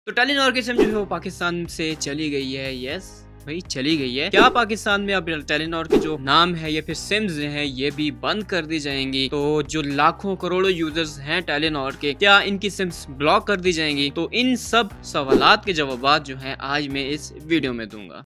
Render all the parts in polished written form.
तो टेलीनॉर की सिम जो है वो पाकिस्तान से चली गई है। यस भाई चली गई है। क्या पाकिस्तान में अब टेलीनॉर के जो नाम है या फिर सिम्स हैं ये भी बंद कर दी जाएंगी? तो जो लाखों करोड़ों यूजर्स हैं टेलीनॉर के, क्या इनकी सिम्स ब्लॉक कर दी जाएंगी? तो इन सब सवालात के जवाब जो हैं आज मैं इस वीडियो में दूंगा।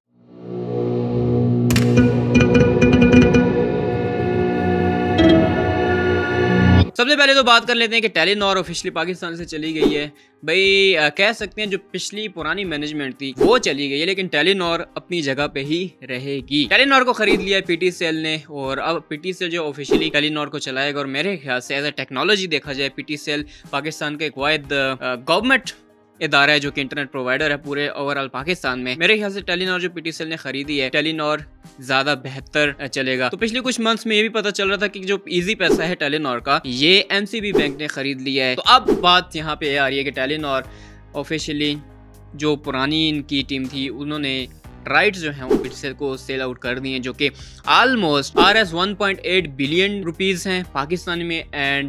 सबसे पहले तो बात कर लेते हैं कि टेलीनॉर ऑफिशियली पाकिस्तान से चली गई है। भाई कह सकते हैं जो पिछली पुरानी मैनेजमेंट थी वो चली गई है, लेकिन टेलीनॉर अपनी जगह पे ही रहेगी। टेलीनॉर को खरीद लिया है पीटीसीएल ने, और अब पीटीसीएल जो ऑफिशियली टेलीनॉर को चलाएगा। और मेरे ख्याल से एज ए टेक्नोलॉजी देखा जाए पीटीसीएल पाकिस्तान का एक वाहिद गवर्नमेंट इदारा है जो कि इंटरनेट प्रोवाइडर है पूरे ओवरऑल पाकिस्तान में। मेरे ख्याल से टेलीनॉर जो पीटीसीएल ने खरीदी है, टेलीनॉर ज्यादा बेहतर चलेगा। तो पिछले कुछ मंथ्स में ये भी पता चल रहा था कि जो इजी पैसा है टेलीनॉर का, ये एमसीबी बैंक ने खरीद लिया है। तो अब बात यहाँ पे आ रही है कि टेलीनॉर ऑफिशियली जो पुरानी इनकी टीम थी उन्होंने राइट्स जो हैं वो पीटीसीएल को सेल आउट कर दिए, जो कि ऑलमोस्ट RS 1.8 बिलियन रुपीस हैं पाकिस्तान में एंड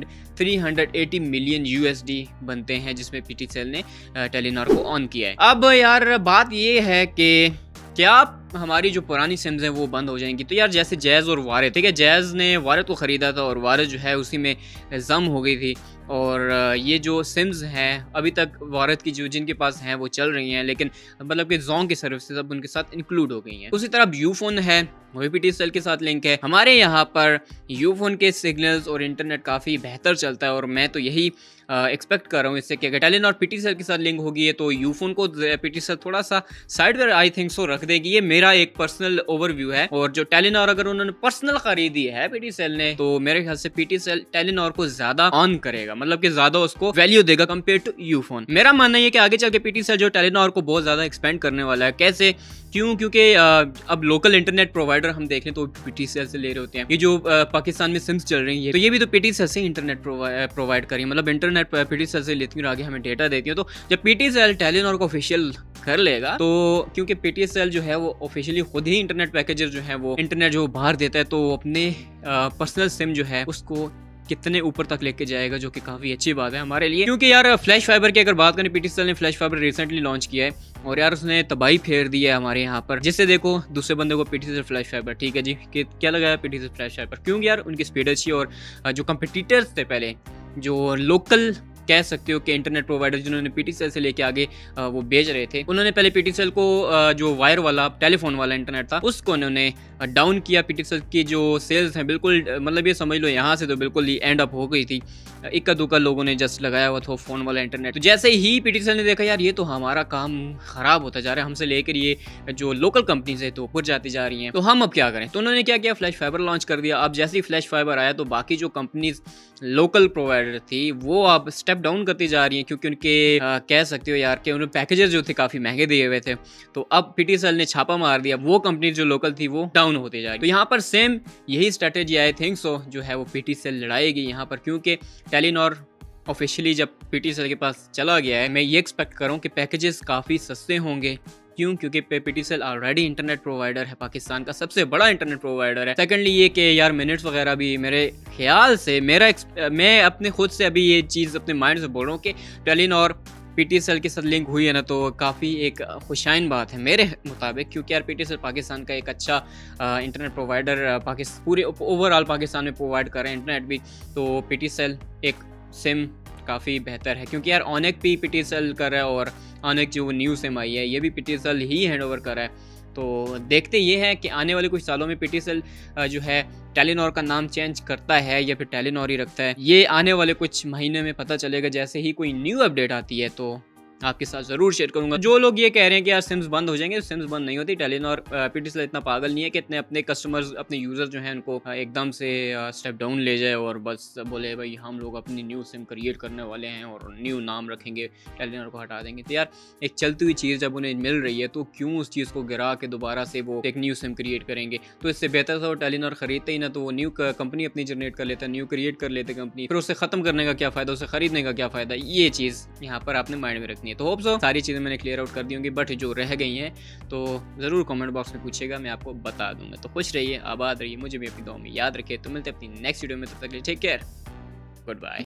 380 मिलियन USD बनते हैं, जिसमें पीटीसीएल ने टेलीनॉर को ऑन किया है। अब यार बात ये है कि क्या हमारी जो पुरानी सिम्स हैं वो बंद हो जाएंगी? तो यार जैसे जैज़ और वारिद, ठीक है, जैज़ ने वारिद को ख़रीदा था और वारिद जो है उसी में जम हो गई थी, और ये जो सिम्स हैं अभी तक वारिद की जो जिनके पास हैं वो चल रही हैं, लेकिन मतलब कि जोंग की सर्विसेज अब उनके साथ इंक्लूड हो गई हैं। उसी तरह यूफोन है, वो भी पीटीसीएल के साथ लिंक है। हमारे यहाँ पर यूफोन के सिग्नल्स और इंटरनेट काफ़ी बेहतर चलता है, और मैं तो यही एक्सपेक्ट कर रहा हूँ इससे कि अगर टेलीनॉर पीटीसीएल के साथ लिंक होगी है तो यूफोन को पीटीसीएल थोड़ा सा साइड पर आई थिंक सो रख देगी। ये मेरा एक पर्सनल ओवरव्यू है। और जो टेलीनॉर अगर उन्होंने पर्सनल खरीदी है पीटीसीएल ने, तो मेरे ख्याल से पीटीसीएल टेलीनॉर को ज्यादा ऑन करेगा, मतलब कि ज्यादा उसको वैल्यू देगा कंपेयर टू यूफोन। मेरा मानना है कि आगे चल के पीटीसीएल जो टेलीनॉर को बहुत ज्यादा एक्सपेंड करने वाला है। कैसे? क्योंकि अब लोकल इंटरनेट प्रोवाइडर हम देखें तो पीटीसीएल से ले रहे होते हैं। ये जो पाकिस्तान में सिम्स चल रही है तो ये भी तो पीटीसीएल से इंटरनेट प्रोवाइड करी, मतलब इंटरनेट पीटीसीएल से लेती है और आगे हमें डेटा देती है। तो जब पीटीसीएल टेलीनॉर को ऑफिशियल कर लेगा, तो क्योंकि पीटीसीएल जो है वो ऑफिशियली खुद ही इंटरनेट पैकेजर जो है वो इंटरनेट जो बाहर देता है, तो अपने पर्सनल सिम जो है उसको कितने ऊपर तक लेके जाएगा, जो कि काफ़ी अच्छी बात है हमारे लिए। क्योंकि यार फ्लैश फाइबर की अगर बात करें, पीटीसीएल ने फ्लैश फाइबर रिसेंटली लॉन्च किया है और यार उसने तबाही फेर दी है हमारे यहाँ पर। जिससे देखो दूसरे बंदे को पीटीसीएल फ्लैश फाइबर, ठीक है जी, कि क्या लगाया पीटीसीएल फ्लैश फाइबर, क्योंकि यार उनकी स्पीड अच्छी। और जो कंपटीटर्स थे पहले, जो लोकल कह सकते हो कि इंटरनेट प्रोवाइडर जिन्होंने पीटीसीएल से लेके आगे वो बेच रहे थे, उन्होंने पहले पीटीसीएल को जो वायर वाला टेलीफोन वाला इंटरनेट था उसको उन्होंने डाउन किया। पीटीसीएल की जो सेल्स हैं बिल्कुल, मतलब ये समझ लो यहाँ से तो बिल्कुल ही एंड अप हो गई थी। इक्का दुक्का लोगों ने जस्ट लगाया हुआ था फोन वाला इंटरनेट। तो जैसे ही पीटीसीएल ने देखा यार ये तो हमारा काम खराब होता जा रहा है, हमसे लेकर ये जो लोकल कंपनीज है तो ऊपर जाती जा रही हैं, तो हम अब क्या करें? तो उन्होंने क्या किया, फ्लैश फाइबर लॉन्च कर दिया। अब जैसे ही फ्लैश फाइबर आया तो बाकी जो कंपनीज लोकल प्रोवाइडर थी वो अब स्टेप डाउन करती जा रही हैं, क्योंकि उनके कह सकते हो यार कि उन्हें पैकेजेस जो थे काफ़ी महंगे दिए हुए थे। तो अब पीटीसीएल ने छापा मार दिया, वो कंपनी जो लोकल थी वो डाउन होती जा रही। तो यहाँ पर सेम यही स्ट्रेटेजी आई थिंक सो जो है वो पीटीसीएल लड़ाएगी यहाँ पर, क्योंकि टेलीनॉर ऑफिशियली जब पीटीसीएल के पास चला गया है, मैं ये एक्सपेक्ट कर रहा हूँ कि पैकेजेस काफ़ी सस्ते होंगे। क्योंकि पीटीसीएल ऑलरेडी इंटरनेट प्रोवाइडर है, पाकिस्तान का सबसे बड़ा इंटरनेट प्रोवाइडर है। सेकंडली ये कि यार मिनट्स वगैरह भी मेरे ख्याल से मैं अपने खुद से अभी ये चीज़ अपने माइंड से बोल रहा हूँ कि टेलीनॉर पीटीसीएल के साथ लिंक हुई है ना, तो काफ़ी एक खुशाइन बात है मेरे मुताबिक। क्योंकि यार पीटीसीएल पाकिस्तान का एक अच्छा इंटरनेट प्रोवाइडर पूरे ओवरऑल पाकिस्तान में प्रोवाइड कर रहे हैं इंटरनेट भी। तो पीटीसीएल एक सिम काफ़ी बेहतर है, क्योंकि यार ऑनेक भी पीटीसीएल कर रहा है और ऑनेक जो न्यू सिम आई है ये भी पीटीसीएल ही हैंड ओवर कर रहा है। तो देखते ये है कि आने वाले कुछ सालों में पीटीसीएल जो है टेलीनॉर का नाम चेंज करता है या फिर टेलीनॉर ही रखता है, ये आने वाले कुछ महीने में पता चलेगा। जैसे ही कोई न्यू अपडेट आती है तो आपके साथ ज़रूर शेयर करूंगा। जो लोग ये कह रहे हैं कि यार सिम्स बंद हो जाएंगे, सिम्स बंद नहीं होती। टेलीनॉर पीटीसीएल इतना पागल नहीं है कि इतने अपने कस्टमर्स, अपने यूज़र्स जो हैं उनको एकदम से स्टेप डाउन ले जाए और बस बोले भाई हम लोग अपनी न्यू सिम क्रिएट करने वाले हैं और न्यू नाम रखेंगे, टेलीनॉर को हटा देंगे। तो यार एक चलती हुई चीज़ जब उन्हें मिल रही है तो क्यों उस चीज़ को गिरा के दोबारा से वो एक न्यू सिम क्रिएट करेंगे? तो इससे बेहतर था वो टेलीनॉर खरीदते ही ना, तो वो न्यू कंपनी अपनी जनरेट कर लेता, न्यू क्रिएट कर लेते कंपनी, फिर उसे ख़त्म करने का क्या फ़ायदा, उसे खरीदने का क्या फ़ायदा? ये चीज़ यहाँ पर आपने माइंड में रखनी है। तो होप सो सारी चीज़ें मैंने क्लियर आउट कर दी होंगी, बट जो रह गई हैं तो ज़रूर कमेंट बॉक्स में पूछेगा, मैं आपको बता दूंगा। तो खुश रहिए, आबाद रहिए, मुझे भी अपनी दुआ में याद रखिए। तो मिलते हैं अपनी नेक्स्ट वीडियो में, तब तक टेक केयर, गुड बाय।